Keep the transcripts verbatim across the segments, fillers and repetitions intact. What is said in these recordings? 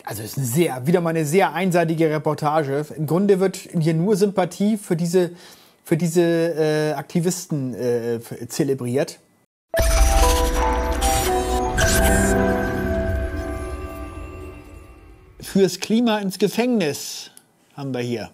Also es ist eine sehr, wieder mal eine sehr einseitige Reportage. Im Grunde wird hier nur Sympathie für diese, für diese äh, Aktivisten äh, zelebriert. Fürs Klima ins Gefängnis haben wir hier.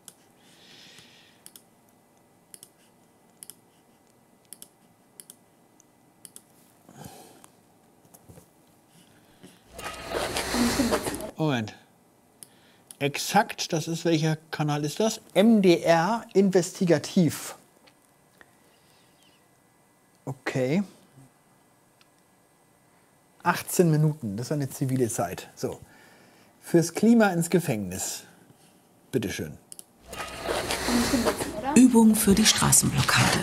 Moment. Exakt, das ist, welcher Kanal ist das? M D R Investigativ. Okay. achtzehn Minuten, das ist eine zivile Zeit. So. Fürs Klima ins Gefängnis. Bitteschön. Übung für die Straßenblockade.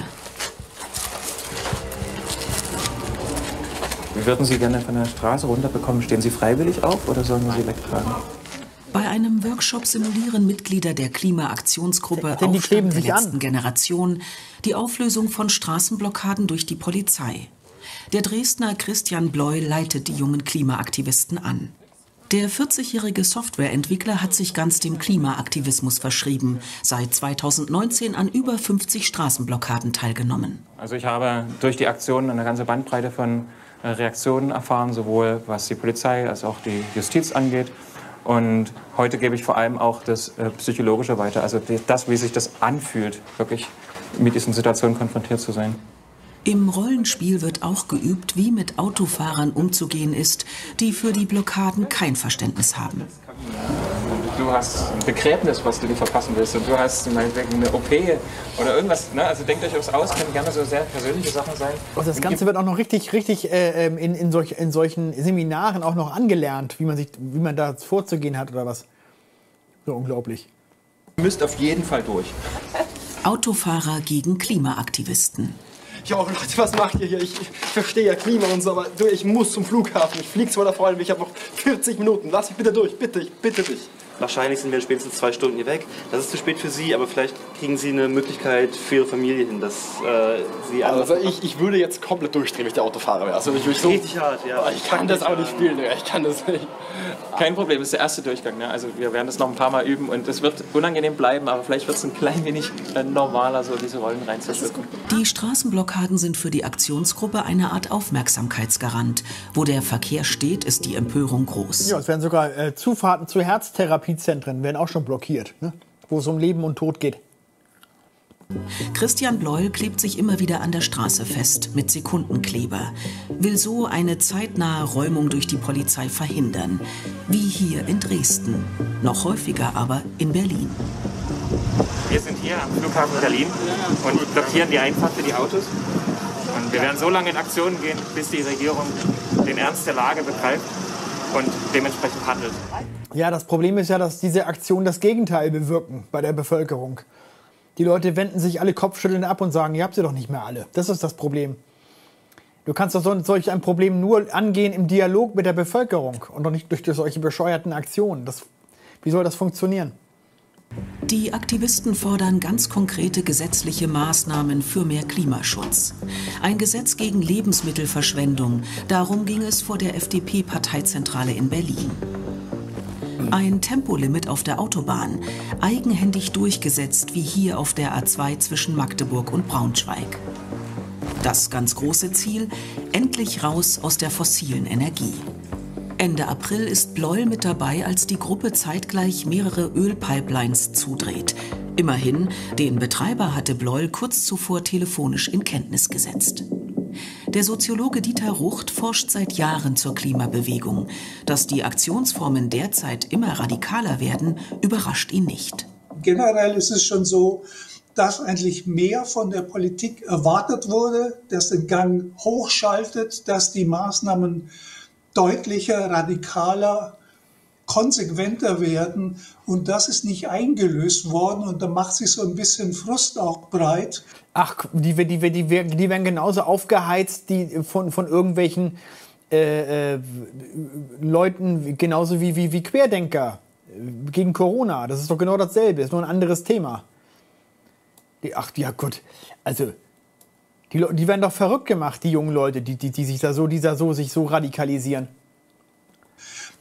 Wir würden Sie gerne von der Straße runterbekommen. Stehen Sie freiwillig auf oder sollen wir Sie wegtragen? Bei einem Workshop simulieren Mitglieder der Klimaaktionsgruppe Denn die kleben Aufstand der sich letzten an. Generation die Auflösung von Straßenblockaden durch die Polizei. Der Dresdner Christian Bleu leitet die jungen Klimaaktivisten an. Der vierzigjährige Softwareentwickler hat sich ganz dem Klimaaktivismus verschrieben, seit zweitausendneunzehn an über fünfzig Straßenblockaden teilgenommen. Also ich habe durch die Aktion eine ganze Bandbreite von Reaktionen erfahren, sowohl was die Polizei als auch die Justiz angeht. Und heute gebe ich vor allem auch das äh, Psychologische weiter, also die, das, wie sich das anfühlt, wirklich mit diesen Situationen konfrontiert zu sein. Im Rollenspiel wird auch geübt, wie mit Autofahrern umzugehen ist, die für die Blockaden kein Verständnis haben. Du hast ein Begräbnis, was du dir verpassen willst, und du hast meinetwegen eine O P oder irgendwas. Ne? Also denkt euch was aus, können gerne so sehr persönliche Sachen sein. Also das Ganze wird auch noch richtig, richtig äh, in, in, solch, in solchen Seminaren auch noch angelernt, wie man, sich, wie man da vorzugehen hat oder was. So unglaublich. Ihr müsst auf jeden Fall durch. Autofahrer gegen Klimaaktivisten. Ja, Leute, was macht ihr hier? Ich, ich verstehe ja Klima und so, aber du, ich muss zum Flughafen. Ich fliege zu meiner Freundin, ich habe noch vierzig Minuten. Lass mich bitte durch, bitte, ich bitte dich. Wahrscheinlich sind wir in spätestens zwei Stunden hier weg. Das ist zu spät für Sie, aber vielleicht kriegen Sie eine Möglichkeit für Ihre Familie hin, dass äh, Sie... Also ich, ich würde jetzt komplett durchdrehen, wenn ich der Autofahrer wäre. Also ich würde so... Richtig hart, ja. Ich kann das auch nicht spielen, ich kann das nicht. Kein Problem, das ist der erste Durchgang. Ne? Also wir werden das noch ein paar Mal üben und es wird unangenehm bleiben, aber vielleicht wird es ein klein wenig äh, normaler, so diese Rollen reinzuschlüpfen. Die Straßenblockaden sind für die Aktionsgruppe eine Art Aufmerksamkeitsgarant. Wo der Verkehr steht, ist die Empörung groß. Ja, es werden sogar äh, Zufahrten zu Herztherapiezentren werden auch schon blockiert, ne? Wo es um Leben und Tod geht. Christian Bleuel klebt sich immer wieder an der Straße fest mit Sekundenkleber, will so eine zeitnahe Räumung durch die Polizei verhindern, wie hier in Dresden, noch häufiger aber in Berlin. Wir sind hier am Flughafen Berlin und blockieren die Einfahrt für die Autos. Und wir werden so lange in Aktion gehen, bis die Regierung den Ernst der Lage begreift und dementsprechend handelt. Ja, das Problem ist ja, dass diese Aktionen das Gegenteil bewirken bei der Bevölkerung. Die Leute wenden sich alle kopfschüttelnd ab und sagen, ihr habt sie doch nicht mehr alle. Das ist das Problem. Du kannst doch so, solch ein Problem nur angehen im Dialog mit der Bevölkerung und doch nicht durch solche bescheuerten Aktionen. Das, wie soll das funktionieren? Die Aktivisten fordern ganz konkrete gesetzliche Maßnahmen für mehr Klimaschutz. Ein Gesetz gegen Lebensmittelverschwendung, darum ging es vor der F D P-Parteizentrale in Berlin. Ein Tempolimit auf der Autobahn, eigenhändig durchgesetzt wie hier auf der A zwei zwischen Magdeburg und Braunschweig. Das ganz große Ziel, endlich raus aus der fossilen Energie. Ende April ist Bleuel mit dabei, als die Gruppe zeitgleich mehrere Ölpipelines zudreht. Immerhin, den Betreiber hatte Bleuel kurz zuvor telefonisch in Kenntnis gesetzt. Der Soziologe Dieter Rucht forscht seit Jahren zur Klimabewegung. Dass die Aktionsformen derzeit immer radikaler werden, überrascht ihn nicht. Generell ist es schon so, dass eigentlich mehr von der Politik erwartet wurde, dass den Gang hochschaltet, dass die Maßnahmen deutlicher, radikaler, konsequenter werden. Und das ist nicht eingelöst worden. Und da macht sich so ein bisschen Frust auch breit. Ach, die, die, die, die, die werden genauso aufgeheizt die von, von irgendwelchen äh, äh, Leuten, genauso wie, wie, wie Querdenker gegen Corona. Das ist doch genau dasselbe, ist nur ein anderes Thema. Die, ach ja gut, also die, die werden doch verrückt gemacht, die jungen Leute, die, die, die sich da so, die da so, sich so radikalisieren.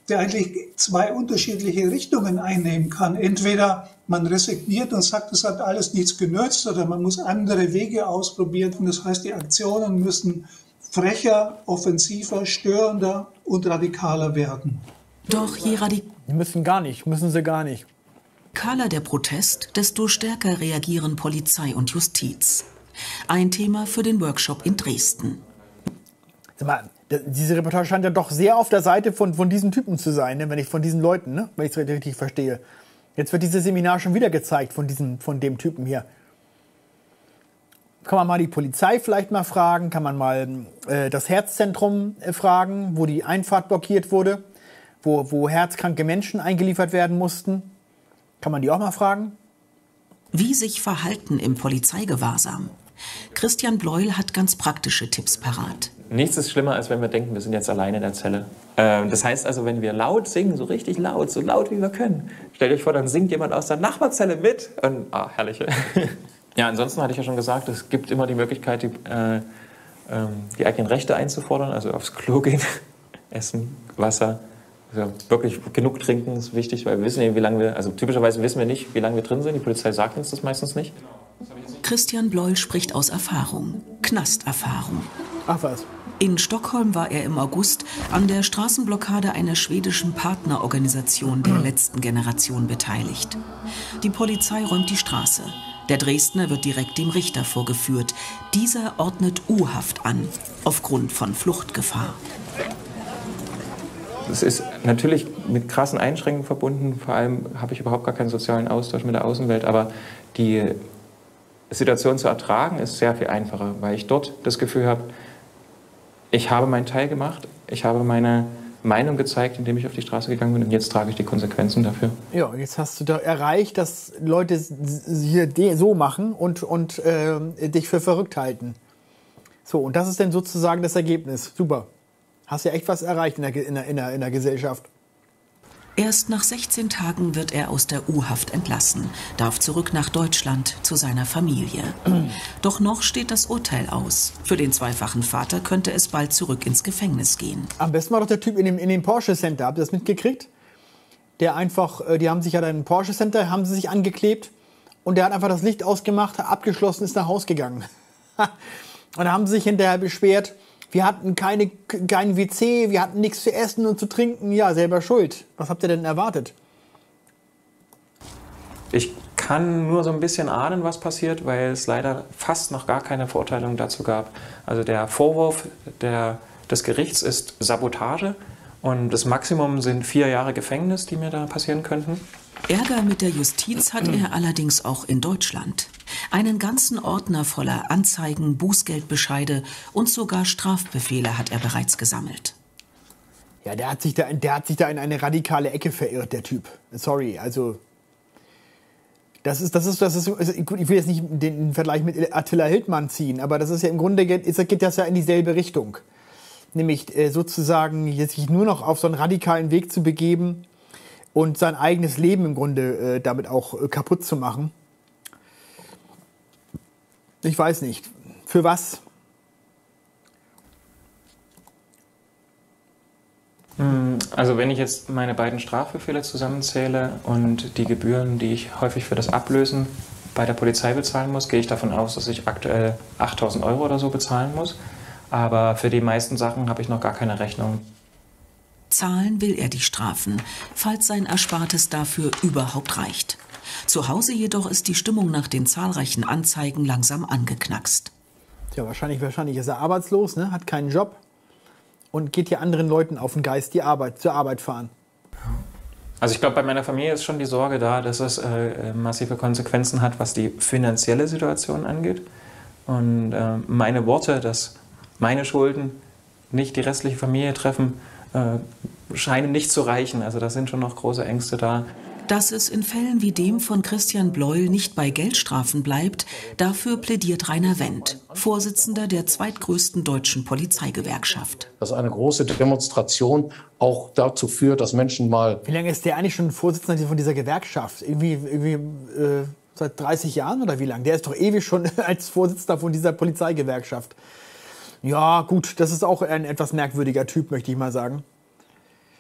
der eigentlich zwei unterschiedliche Richtungen einnehmen kann. Entweder man resigniert und sagt, es hat alles nichts genützt, oder man muss andere Wege ausprobieren. Und das heißt, die Aktionen müssen frecher, offensiver, störender und radikaler werden. Doch je radikaler Die müssen gar nicht, müssen sie gar nicht. der Protest, desto stärker reagieren Polizei und Justiz. Ein Thema für den Workshop in Dresden. Sag mal, diese Reportage scheint ja doch sehr auf der Seite von, von diesen Typen zu sein, ne? Wenn ich von diesen Leuten, ne? Wenn ich es richtig verstehe. Jetzt wird dieses Seminar schon wieder gezeigt von, diesem, von dem Typen hier. Kann man mal die Polizei vielleicht mal fragen, kann man mal äh, das Herzzentrum äh, fragen, wo die Einfahrt blockiert wurde, wo, wo herzkranke Menschen eingeliefert werden mussten. Kann man die auch mal fragen? Wie sich verhalten im Polizeigewahrsam? Christian Bleuel hat ganz praktische Tipps parat. Nichts ist schlimmer, als wenn wir denken, wir sind jetzt alleine in der Zelle. Ähm, das heißt also, wenn wir laut singen, so richtig laut, so laut wie wir können, stellt euch vor, dann singt jemand aus der Nachbarzelle mit. Und, ah, herrlich. Ja, ansonsten hatte ich ja schon gesagt, es gibt immer die Möglichkeit, die, äh, äh, die eigenen Rechte einzufordern, also aufs Klo gehen, Essen, Wasser. Also wirklich genug trinken ist wichtig, weil wir wissen ja, wie lange wir, also typischerweise wissen wir nicht, wie lange wir drin sind. Die Polizei sagt uns das meistens nicht. Christian Bleuel spricht aus Erfahrung, Knasterfahrung. Ach was. In Stockholm war er im August an der Straßenblockade einer schwedischen Partnerorganisation der letzten Generation beteiligt. Die Polizei räumt die Straße. Der Dresdner wird direkt dem Richter vorgeführt. Dieser ordnet U-Haft an, aufgrund von Fluchtgefahr. Es ist natürlich mit krassen Einschränkungen verbunden. Vor allem habe ich überhaupt gar keinen sozialen Austausch mit der Außenwelt. Aber die Situation zu ertragen ist sehr viel einfacher, weil ich dort das Gefühl habe, ich habe meinen Teil gemacht, ich habe meine Meinung gezeigt, indem ich auf die Straße gegangen bin, und jetzt trage ich die Konsequenzen dafür. Ja, jetzt hast du da erreicht, dass Leute hier so machen und, und äh, dich für verrückt halten. So, und das ist dann sozusagen das Ergebnis. Super. Hast ja echt was erreicht in der, in der, in der, in der Gesellschaft. Erst nach sechzehn Tagen wird er aus der U-Haft entlassen, darf zurück nach Deutschland zu seiner Familie. Doch noch steht das Urteil aus. Für den zweifachen Vater könnte es bald zurück ins Gefängnis gehen. Am besten war doch der Typ in dem, in dem Porsche Center. Habt ihr das mitgekriegt? Der einfach, die haben sich ja dann im Porsche Center, haben sie sich angeklebt, und der hat einfach das Licht ausgemacht, abgeschlossen, ist nach Hause gegangen. Und da haben sie sich hinterher beschwert, wir hatten keine, kein W C, wir hatten nichts zu essen und zu trinken. Ja, selber schuld. Was habt ihr denn erwartet? Ich kann nur so ein bisschen ahnen, was passiert, weil es leider fast noch gar keine Verurteilung dazu gab. Also der Vorwurf der, des Gerichts ist Sabotage, und das Maximum sind vier Jahre Gefängnis, die mir da passieren könnten. Ärger mit der Justiz hat er allerdings auch in Deutschland. Einen ganzen Ordner voller Anzeigen, Bußgeldbescheide und sogar Strafbefehle hat er bereits gesammelt. Ja, der hat sich da, der hat sich da in eine radikale Ecke verirrt, der Typ. Sorry, also das ist, das ist, das ist, also gut, ich will jetzt nicht den Vergleich mit Attila Hildmann ziehen, aber das ist ja im Grunde geht, geht das ja in dieselbe Richtung, nämlich äh, sozusagen jetzt sich nur noch auf so einen radikalen Weg zu begeben und sein eigenes Leben im Grunde äh, damit auch äh, kaputt zu machen. Ich weiß nicht. Für was? Also wenn ich jetzt meine beiden Strafbefehle zusammenzähle und die Gebühren, die ich häufig für das Ablösen bei der Polizei bezahlen muss, gehe ich davon aus, dass ich aktuell achttausend Euro oder so bezahlen muss. Aber für die meisten Sachen habe ich noch gar keine Rechnung. Zahlen will er die Strafen, falls sein Erspartes dafür überhaupt reicht. Zu Hause jedoch ist die Stimmung nach den zahlreichen Anzeigen langsam angeknackst. Ja, wahrscheinlich, wahrscheinlich ist er arbeitslos, ne? Hat keinen Job und geht hier anderen Leuten auf den Geist, die Arbeit, zur Arbeit fahren. Also ich glaube, bei meiner Familie ist schon die Sorge da, dass es äh, massive Konsequenzen hat, was die finanzielle Situation angeht. Und äh, meine Worte, dass meine Schulden nicht die restliche Familie treffen, äh, scheinen nicht zu reichen. Also da sind schon noch große Ängste da. Dass es in Fällen wie dem von Christian Bleuel nicht bei Geldstrafen bleibt, dafür plädiert Rainer Wendt, Vorsitzender der zweitgrößten deutschen Polizeigewerkschaft. Dass eine große Demonstration auch dazu führt, dass Menschen mal... Wie lange ist der eigentlich schon Vorsitzender von dieser Gewerkschaft? Irgendwie, irgendwie äh, seit dreißig Jahren oder wie lange? Der ist doch ewig schon als Vorsitzender von dieser Polizeigewerkschaft. Ja, gut, das ist auch ein etwas merkwürdiger Typ, möchte ich mal sagen.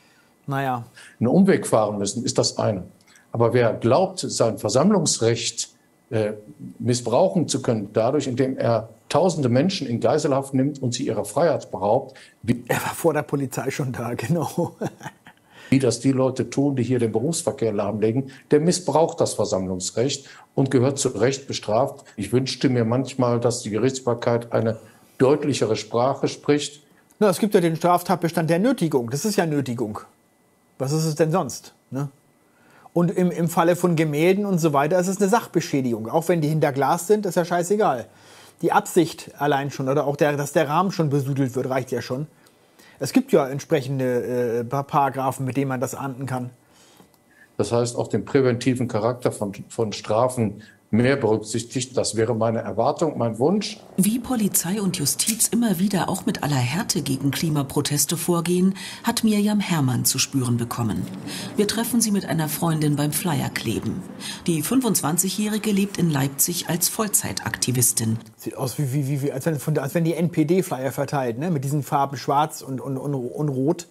Naja. einen Umweg fahren müssen, ist das eine. Aber wer glaubt, sein Versammlungsrecht äh, missbrauchen zu können, dadurch, indem er tausende Menschen in Geiselhaft nimmt und sie ihrer Freiheit beraubt, wie, Er war vor der Polizei schon da, genau. wie das die Leute tun, die hier den Berufsverkehr lahmlegen, der missbraucht das Versammlungsrecht und gehört zu Recht bestraft. Ich wünschte mir manchmal, dass die Gerichtsbarkeit eine deutlichere Sprache spricht. Na, es gibt ja den Straftatbestand der Nötigung. Das ist ja Nötigung. Was ist es denn sonst? Ne? Und im, im Falle von Gemälden und so weiter ist es eine Sachbeschädigung. Auch wenn die hinter Glas sind, ist ja scheißegal. Die Absicht allein schon oder auch, der, dass der Rahmen schon besudelt wird, reicht ja schon. Es gibt ja entsprechende äh, Paragraphen, mit denen man das ahnden kann. Das heißt, auch den präventiven Charakter von, von Strafen mehr berücksichtigt. Das wäre meine Erwartung, mein Wunsch. Wie Polizei und Justiz immer wieder auch mit aller Härte gegen Klimaproteste vorgehen, hat Mirjam Herrmann zu spüren bekommen. Wir treffen sie mit einer Freundin beim Flyerkleben. Die fünfundzwanzigjährige lebt in Leipzig als Vollzeitaktivistin. Sieht aus, wie, wie, wie, als, wenn, von, als wenn die N P D-Flyer verteilt, ne? Mit diesen Farben schwarz und, und, und, und rot.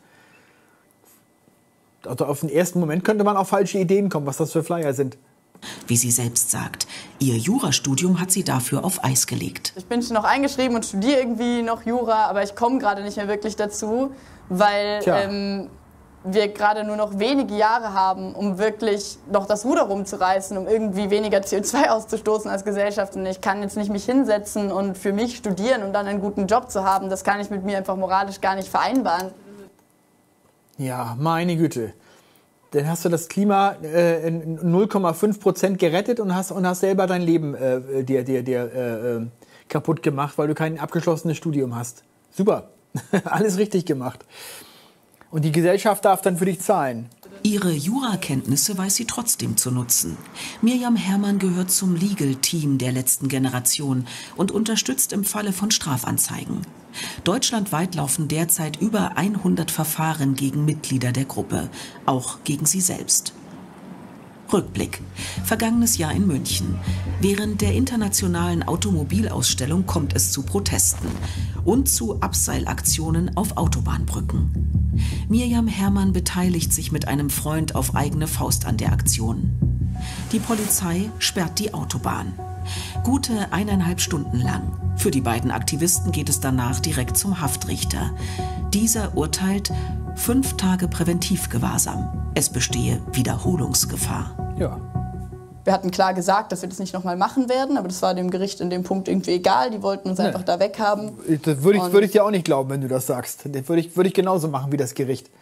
Also auf den ersten Moment könnte man auf falsche Ideen kommen, was das für Flyer sind. Wie sie selbst sagt, ihr Jurastudium hat sie dafür auf Eis gelegt. Ich bin schon noch eingeschrieben und studiere irgendwie noch Jura, aber ich komme gerade nicht mehr wirklich dazu, weil ähm, wir gerade nur noch wenige Jahre haben, um wirklich noch das Ruder rumzureißen, um irgendwie weniger C O zwei auszustoßen als Gesellschaft. Und ich kann jetzt nicht mich hinsetzen und für mich studieren und dann einen guten Job zu haben. Das kann ich mit mir einfach moralisch gar nicht vereinbaren. Ja, meine Güte. Dann hast du das Klima äh, in null Komma fünf Prozent gerettet und hast, und hast selber dein Leben äh, dir, dir, dir äh, kaputt gemacht, weil du kein abgeschlossenes Studium hast. Super. Alles richtig gemacht. Und die Gesellschaft darf dann für dich zahlen. Ihre Jurakenntnisse weiß sie trotzdem zu nutzen. Mirjam Herrmann gehört zum Legal-Team der letzten Generation und unterstützt im Falle von Strafanzeigen. Deutschlandweit laufen derzeit über hundert Verfahren gegen Mitglieder der Gruppe, auch gegen sie selbst. Rückblick. Vergangenes Jahr in München. Während der internationalen Automobilausstellung kommt es zu Protesten und zu Abseilaktionen auf Autobahnbrücken. Mirjam Herrmann beteiligt sich mit einem Freund auf eigene Faust an der Aktion. Die Polizei sperrt die Autobahn. Gute eineinhalb Stunden lang. Für die beiden Aktivisten geht es danach direkt zum Haftrichter. Dieser urteilt fünf Tage Präventivgewahrsam. Es bestehe Wiederholungsgefahr. Ja. Wir hatten klar gesagt, dass wir das nicht nochmal machen werden, aber das war dem Gericht in dem Punkt irgendwie egal. Die wollten uns nee. einfach da weghaben. Das würde ich, würd ich dir auch nicht glauben, wenn du das sagst. Das würde ich, würd ich genauso machen wie das Gericht.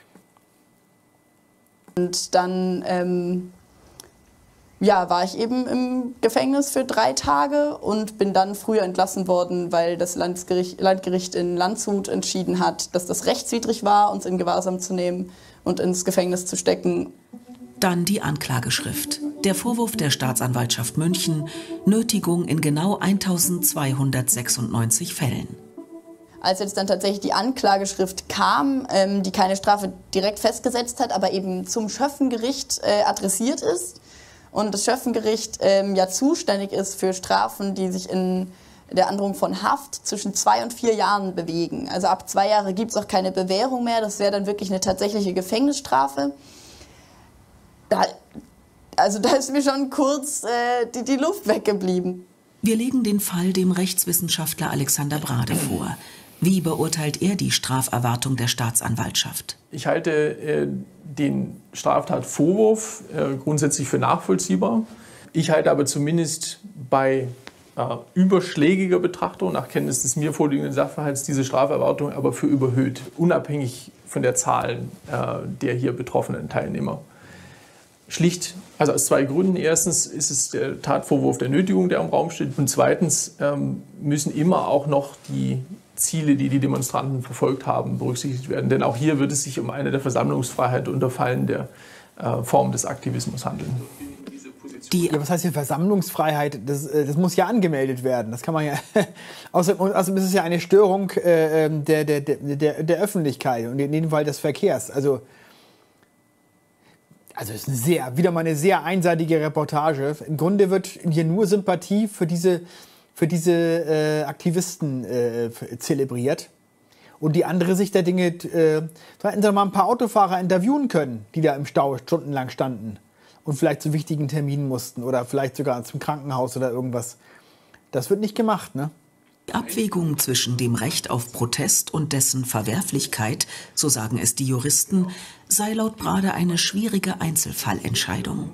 Und dann ähm, ja, war ich eben im Gefängnis für drei Tage und bin dann früher entlassen worden, weil das Landgericht, Landgericht in Landshut entschieden hat, dass das rechtswidrig war, uns in Gewahrsam zu nehmen und ins Gefängnis zu stecken. Dann die Anklageschrift. Der Vorwurf der Staatsanwaltschaft München, Nötigung in genau eintausendzweihundertsechsundneunzig Fällen. Als jetzt dann tatsächlich die Anklageschrift kam, ähm, die keine Strafe direkt festgesetzt hat, aber eben zum Schöffengericht äh, adressiert ist und das Schöffengericht ähm, ja zuständig ist für Strafen, die sich in der Androhung von Haft zwischen zwei und vier Jahren bewegen. Also ab zwei Jahre gibt es auch keine Bewährung mehr, das wäre dann wirklich eine tatsächliche Gefängnisstrafe. Da, also da ist mir schon kurz äh, die, die Luft weggeblieben. Wir legen den Fall dem Rechtswissenschaftler Alexander Brade vor. Wie beurteilt er die Straferwartung der Staatsanwaltschaft? Ich halte äh, den Straftatvorwurf äh, grundsätzlich für nachvollziehbar. Ich halte aber zumindest bei äh, überschlägiger Betrachtung nach Kenntnis des mir vorliegenden Sachverhalts diese Straferwartung aber für überhöht, unabhängig von der Zahl äh, der hier betroffenen Teilnehmer. Schlicht, also aus zwei Gründen. Erstens ist es der Tatvorwurf der Nötigung, der im Raum steht. Und zweitens ähm, müssen immer auch noch die Ziele, die die Demonstranten verfolgt haben, berücksichtigt werden. Denn auch hier wird es sich um eine der Versammlungsfreiheit unter Fallen der äh, Form des Aktivismus handeln. Die, ja, was heißt hier Versammlungsfreiheit? Das, das muss ja angemeldet werden. Das kann man ja. Außerdem, außerdem ist es ja eine Störung äh, der, der, der, der Öffentlichkeit und in dem Fall des Verkehrs. Also Also es ist eine sehr, wieder mal eine sehr einseitige Reportage. Im Grunde wird hier nur Sympathie für diese, für diese äh, Aktivisten äh, zelebriert. Und die andere Sicht der Dinge, äh, da hätten sie mal ein paar Autofahrer interviewen können, die da im Stau stundenlang standen und vielleicht zu wichtigen Terminen mussten oder vielleicht sogar zum Krankenhaus oder irgendwas. Das wird nicht gemacht, ne? Die Abwägung zwischen dem Recht auf Protest und dessen Verwerflichkeit, so sagen es die Juristen, sei laut Brade eine schwierige Einzelfallentscheidung.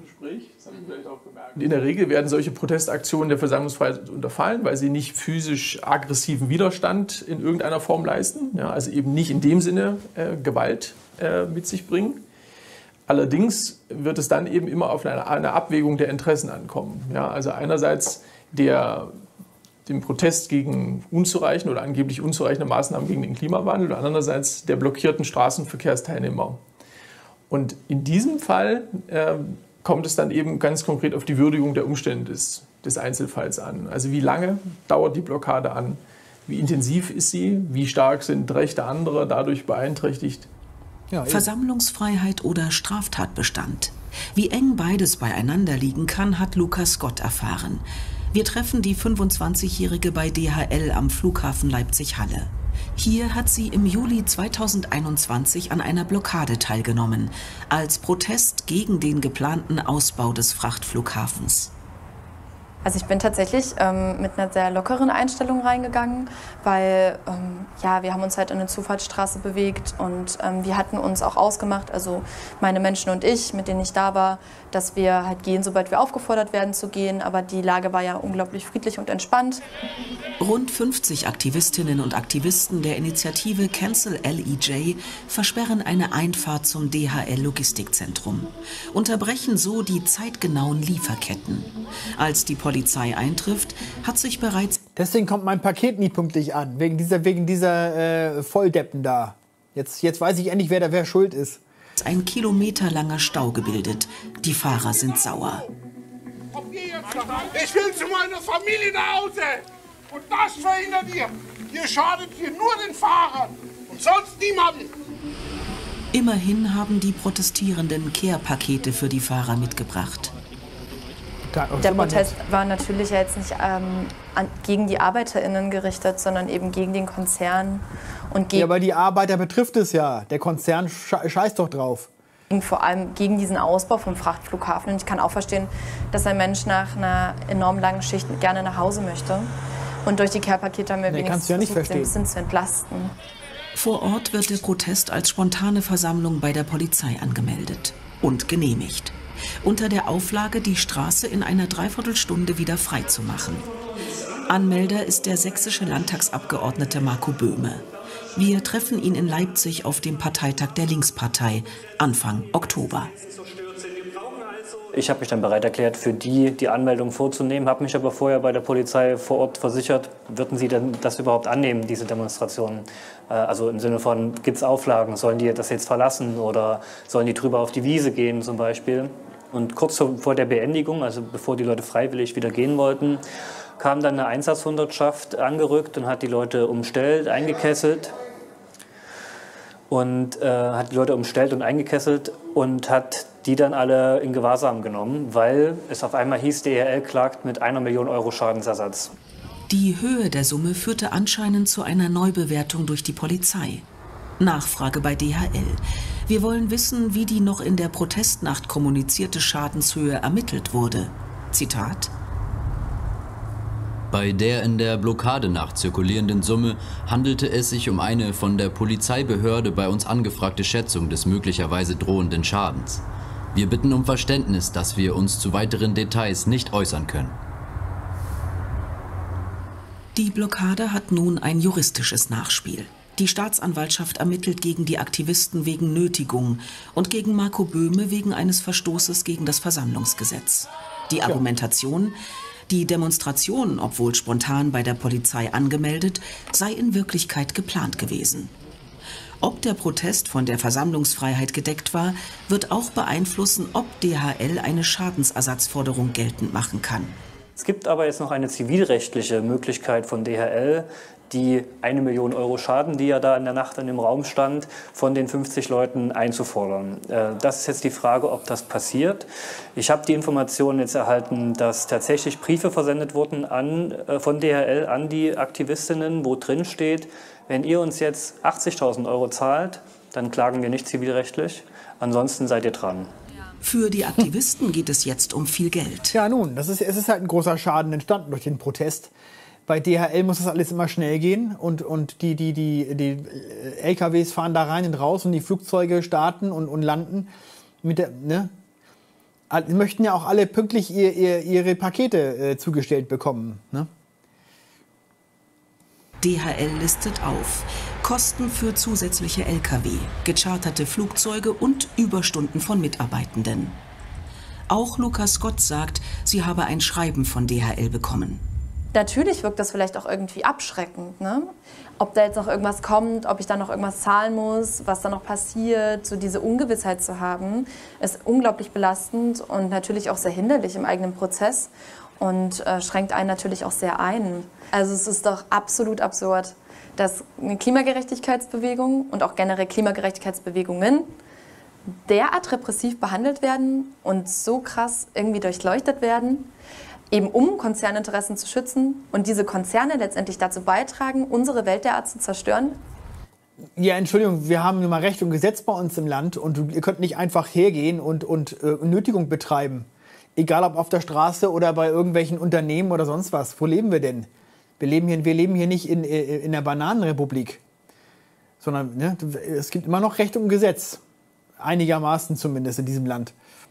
In der Regel werden solche Protestaktionen der Versammlungsfreiheit unterfallen, weil sie nicht physisch aggressiven Widerstand in irgendeiner Form leisten, ja, also eben nicht in dem Sinne äh, Gewalt äh, mit sich bringen. Allerdings wird es dann eben immer auf eine, eine Abwägung der Interessen ankommen. Ja, also einerseits der dem Protest gegen unzureichende oder angeblich unzureichende Maßnahmen gegen den Klimawandel und andererseits der blockierten Straßenverkehrsteilnehmer. Und in diesem Fall äh, kommt es dann eben ganz konkret auf die Würdigung der Umstände des, des Einzelfalls an. Also wie lange dauert die Blockade an? Wie intensiv ist sie? Wie stark sind Rechte anderer dadurch beeinträchtigt? Ja, Versammlungsfreiheit oder Straftatbestand. Wie eng beides beieinander liegen kann, hat Lukas Gott erfahren. Wir treffen die fünfundzwanzigjährige bei D H L am Flughafen Leipzig-Halle. Hier hat sie im Juli zweitausendeinundzwanzig an einer Blockade teilgenommen, als Protest gegen den geplanten Ausbau des Frachtflughafens. Also ich bin tatsächlich ähm, mit einer sehr lockeren Einstellung reingegangen, weil ähm, ja, wir haben uns halt in eine Zufahrtsstraße bewegt und ähm, wir hatten uns auch ausgemacht, also meine Menschen und ich, mit denen ich da war, dass wir halt gehen, sobald wir aufgefordert werden zu gehen, aber die Lage war ja unglaublich friedlich und entspannt. Rund fünfzig Aktivistinnen und Aktivisten der Initiative Cancel L E J versperren eine Einfahrt zum D H L-Logistikzentrum, unterbrechen so die zeitgenauen Lieferketten. Als die Polizei eintrifft, hat sich bereits... Deswegen kommt mein Paket nie pünktlich an, wegen dieser, wegen dieser äh, Volldeppen da. Jetzt, jetzt weiß ich endlich, wer da wer schuld ist. Ein kilometerlanger Stau gebildet. Die Fahrer sind sauer. Ich will zu meiner Familie nach Hause. Und das verhindert ihr. Ihr schadet hier nur den Fahrern und sonst niemanden. Immerhin haben die Protestierenden Care-Pakete für die Fahrer mitgebracht. Der Protest war natürlich jetzt nicht ähm, an, gegen die ArbeiterInnen gerichtet, sondern eben gegen den Konzern. Und gegen ja, aber die Arbeiter betrifft es ja. Der Konzern sche scheißt doch drauf. Vor allem gegen diesen Ausbau vom Frachtflughafen. Und ich kann auch verstehen, dass ein Mensch nach einer enorm langen Schicht gerne nach Hause möchte. Und durch die Care-Pakete haben wir nee, wenigstens ja nicht versucht, verstehen. ein bisschen zu entlasten. Vor Ort wird der Protest als spontane Versammlung bei der Polizei angemeldet und genehmigt. Unter der Auflage, die Straße in einer Dreiviertelstunde wieder freizumachen. Anmelder ist der sächsische Landtagsabgeordnete Marco Böhme. Wir treffen ihn in Leipzig auf dem Parteitag der Linkspartei Anfang Oktober. Ich habe mich dann bereit erklärt, für die die Anmeldung vorzunehmen, habe mich aber vorher bei der Polizei vor Ort versichert, würden sie denn das überhaupt annehmen, diese Demonstrationen? Also im Sinne von, gibt es Auflagen, sollen die das jetzt verlassen oder sollen die drüber auf die Wiese gehen zum Beispiel? Und kurz vor der Beendigung, also bevor die Leute freiwillig wieder gehen wollten, kam dann eine Einsatzhundertschaft angerückt und hat die Leute umstellt, eingekesselt. Und äh, hat die Leute umstellt und eingekesselt und hat die dann alle in Gewahrsam genommen, weil es auf einmal hieß, D H L klagt mit einer Million Euro Schadensersatz. Die Höhe der Summe führte anscheinend zu einer Neubewertung durch die Polizei. Nachfrage bei D H L. Wir wollen wissen, wie die noch in der Protestnacht kommunizierte Schadenshöhe ermittelt wurde. Zitat: Bei der in der Blockadenacht zirkulierenden Summe handelte es sich um eine von der Polizeibehörde bei uns angefragte Schätzung des möglicherweise drohenden Schadens. Wir bitten um Verständnis, dass wir uns zu weiteren Details nicht äußern können. Die Blockade hat nun ein juristisches Nachspiel. Die Staatsanwaltschaft ermittelt gegen die Aktivisten wegen Nötigung und gegen Marco Böhme wegen eines Verstoßes gegen das Versammlungsgesetz. Die Argumentation: Die Demonstration, obwohl spontan bei der Polizei angemeldet, sei in Wirklichkeit geplant gewesen. Ob der Protest von der Versammlungsfreiheit gedeckt war, wird auch beeinflussen, ob D H L eine Schadensersatzforderung geltend machen kann. Es gibt aber jetzt noch eine zivilrechtliche Möglichkeit von D H L, die eine Million Euro Schaden, die ja da in der Nacht in dem Raum stand, von den fünfzig Leuten einzufordern. Das ist jetzt die Frage, ob das passiert. Ich habe die Information jetzt erhalten, dass tatsächlich Briefe versendet wurden an, von D H L an die Aktivistinnen, wo drin steht, wenn ihr uns jetzt achtzigtausend Euro zahlt, dann klagen wir nicht zivilrechtlich, ansonsten seid ihr dran. Für die Aktivisten geht es jetzt um viel Geld. Ja nun, das ist, es ist halt ein großer Schaden entstanden durch den Protest. Bei D H L muss das alles immer schnell gehen und, und die, die, die, die L K Ws fahren da rein und raus und die Flugzeuge starten und, und landen. Mit der, ne? Die möchten ja auch alle pünktlich ihr, ihr, ihre Pakete äh, zugestellt bekommen. Ne? D H L listet auf Kosten für zusätzliche L K W, gecharterte Flugzeuge und Überstunden von Mitarbeitenden. Auch Lukas Scott sagt, sie habe ein Schreiben von D H L bekommen. Natürlich wirkt das vielleicht auch irgendwie abschreckend, ne? Ob da jetzt noch irgendwas kommt, ob ich da noch irgendwas zahlen muss, was da noch passiert. So diese Ungewissheit zu haben, ist unglaublich belastend und natürlich auch sehr hinderlich im eigenen Prozess und äh, schränkt einen natürlich auch sehr ein. Also es ist doch absolut absurd, dass eine Klimagerechtigkeitsbewegung und auch generell Klimagerechtigkeitsbewegungen derart repressiv behandelt werden und so krass irgendwie durchleuchtet werden, eben um Konzerninteressen zu schützen und diese Konzerne letztendlich dazu beitragen, unsere Welt derart zu zerstören? Ja, Entschuldigung, wir haben nun mal Recht und Gesetz bei uns im Land und ihr könnt nicht einfach hergehen und, und äh, Nötigung betreiben. Egal ob auf der Straße oder bei irgendwelchen Unternehmen oder sonst was. Wo leben wir denn? Wir leben hier, wir leben hier nicht in, in der Bananenrepublik, sondern ne, es gibt immer noch Recht und Gesetz. Einigermaßen zumindest in diesem Land.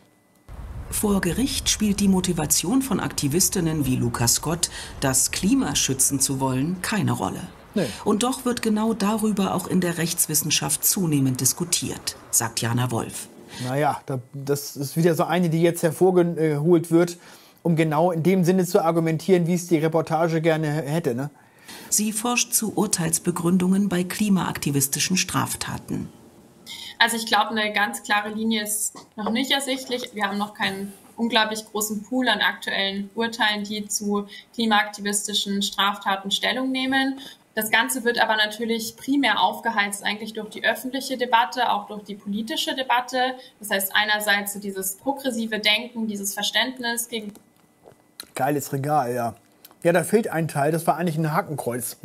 Vor Gericht spielt die Motivation von Aktivistinnen wie Lukas Scott, das Klima schützen zu wollen, keine Rolle. Nee. Und doch wird genau darüber auch in der Rechtswissenschaft zunehmend diskutiert, sagt Jana Wolf. Naja, das ist wieder so eine, die jetzt hervorgeholt wird, um genau in dem Sinne zu argumentieren, wie es die Reportage gerne hätte. Ne? Sie forscht zu Urteilsbegründungen bei klimaaktivistischen Straftaten. Also ich glaube, eine ganz klare Linie ist noch nicht ersichtlich. Wir haben noch keinen unglaublich großen Pool an aktuellen Urteilen, die zu klimaaktivistischen Straftaten Stellung nehmen. Das Ganze wird aber natürlich primär aufgeheizt eigentlich durch die öffentliche Debatte, auch durch die politische Debatte. Das heißt einerseits so dieses progressive Denken, dieses Verständnis gegen... Geiles Regal, ja. Ja, da fehlt ein Teil, das war eigentlich ein Hakenkreuz.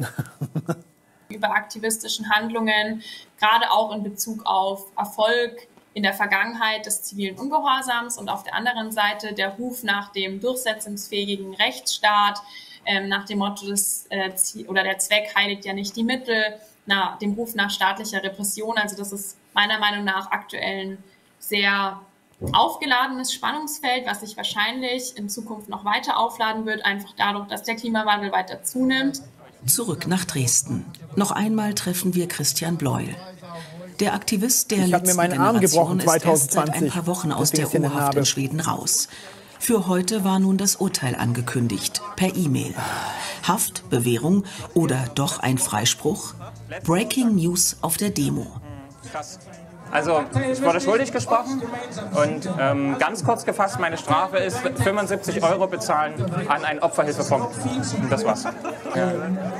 über aktivistischen Handlungen, gerade auch in Bezug auf Erfolg in der Vergangenheit des zivilen Ungehorsams und auf der anderen Seite der Ruf nach dem durchsetzungsfähigen Rechtsstaat, ähm, nach dem Motto, des, äh, oder der Zweck heiligt ja nicht die Mittel, nach dem Ruf nach staatlicher Repression. Also das ist meiner Meinung nach aktuell ein sehr aufgeladenes Spannungsfeld, was sich wahrscheinlich in Zukunft noch weiter aufladen wird, einfach dadurch, dass der Klimawandel weiter zunimmt. Zurück nach Dresden. Noch einmal treffen wir Christian Bleuel. Der Aktivist der ich letzten mir meinen Arm Generation gebrochen, ist erst seit ein paar Wochen aus der U-Haft in Schweden raus. Für heute war nun das Urteil angekündigt, per E-Mail. Haft, Bewährung oder doch ein Freispruch? Breaking News auf der Demo. Krass. Also ich wurde schuldig gesprochen und ähm, ganz kurz gefasst, meine Strafe ist fünfundsiebzig Euro bezahlen an einen Opferhilfefonds. Und das war's. Ja.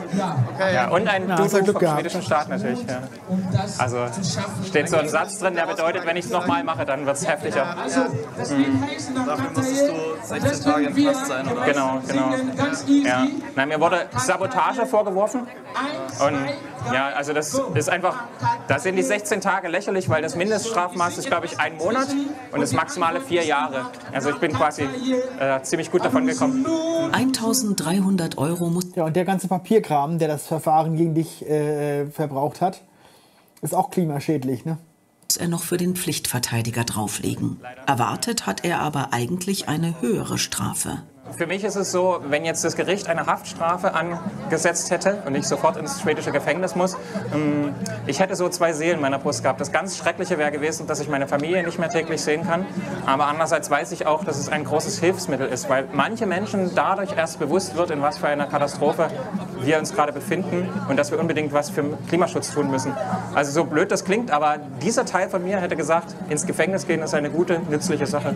Ja, und ein ja, Dudu vom schwedischen Staat natürlich. Ja. Also steht so ein Satz drin, der bedeutet, wenn ich es nochmal mache, dann wird es heftiger. Mhm. Dafür musstest du sechzehn Tage im Knast sein, oder? Genau, genau. Ja. Nein, mir wurde Sabotage vorgeworfen. Und ja, also das ist einfach, da sind die sechzehn Tage lächerlich, weil das Mindeststrafmaß ist, glaube ich, ein Monat und das maximale vier Jahre. Also ich bin quasi äh, ziemlich gut davon gekommen. eintausenddreihundert Euro muss... Ja, und der ganze Papierkram, der das Verfahren gegen dich äh, verbraucht hat, ist auch klimaschädlich, ne? Muss er noch für den Pflichtverteidiger drauflegen. Erwartet hat er aber eigentlich eine höhere Strafe. Für mich ist es so, wenn jetzt das Gericht eine Haftstrafe angesetzt hätte und ich sofort ins schwedische Gefängnis muss, ich hätte so zwei Seelen in meiner Brust gehabt. Das ganz Schreckliche wäre gewesen, dass ich meine Familie nicht mehr täglich sehen kann. Aber andererseits weiß ich auch, dass es ein großes Hilfsmittel ist, weil manche Menschen dadurch erst bewusst wird, in was für einer Katastrophe wir uns gerade befinden und dass wir unbedingt was für Klimaschutz tun müssen. Also so blöd das klingt, aber dieser Teil von mir hätte gesagt, ins Gefängnis gehen ist eine gute, nützliche Sache.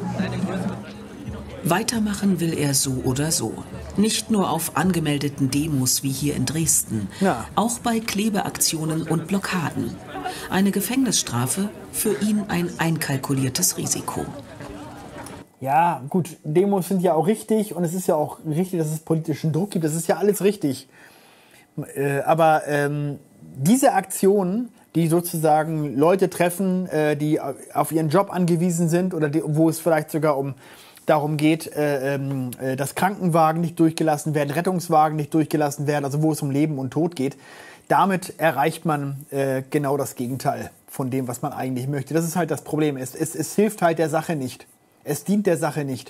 Weitermachen will er so oder so. Nicht nur auf angemeldeten Demos wie hier in Dresden, ja. Auch bei Klebeaktionen und Blockaden. Eine Gefängnisstrafe, für ihn ein einkalkuliertes Risiko. Ja, gut, Demos sind ja auch richtig und es ist ja auch richtig, dass es politischen Druck gibt. Das ist ja alles richtig. Äh, aber ähm, diese Aktionen, die sozusagen Leute treffen, äh, die auf ihren Job angewiesen sind oder die, wo es vielleicht sogar um darum geht, äh, äh, dass Krankenwagen nicht durchgelassen werden, Rettungswagen nicht durchgelassen werden, also wo es um Leben und Tod geht. Damit erreicht man äh, genau das Gegenteil von dem, was man eigentlich möchte. Das ist halt das Problem. Es, es, es hilft halt der Sache nicht. Es dient der Sache nicht.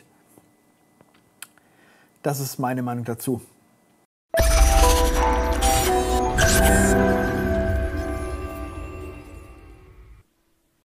Das ist meine Meinung dazu.